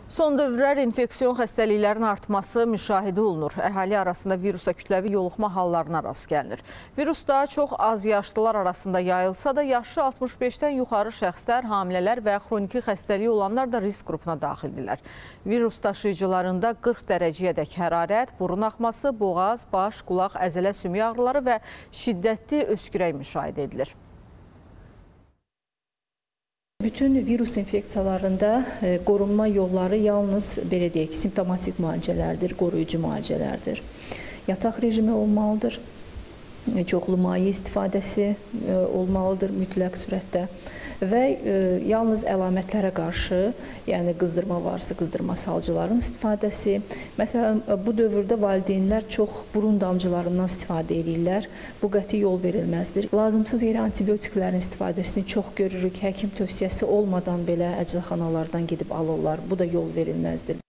Son dövrlər infeksiyon xəstəliklərin artması müşahidə olunur. Əhali arasında virusa kütləvi yoluxma hallarına rast gəlinir. Virus daha çox az yaşlılar arasında yayılsa da, yaşı 65-dən yuxarı şəxslər, hamilələr və xroniki xəstəliyi olanlar da risk qrupuna daxildirlər. Virus daşıyıcılarında 40 dərəcəyədək hərarət, burun axması, boğaz, baş, qulaq, əzələ sümük ağrıları və şiddətli öskürək müşahidə edilir. Bütün virus infeksiyalarında qorunma yolları yalnız belə deyək, simptomatik müalicələrdir, qoruyucu müalicələrdir. Yataq rejimi olmalıdır, çoxlu maye istifadəsi olmalıdır mütləq surətdə və yalnız əlamətlərə qarşı, yəni qızdırma varsa qızdırma salcıların istifadəsi. Məsələn, bu dövrdə valideynlər çox burun damcılarından istifadə edirlər. Bu qəti yol verilməzdir. Lazımsız yerə antibiotiklərin istifadəsini çox görürük. Həkim tövsiyəsi olmadan belə əczaxanalardan gedib alırlar. Bu da yol verilməzdir.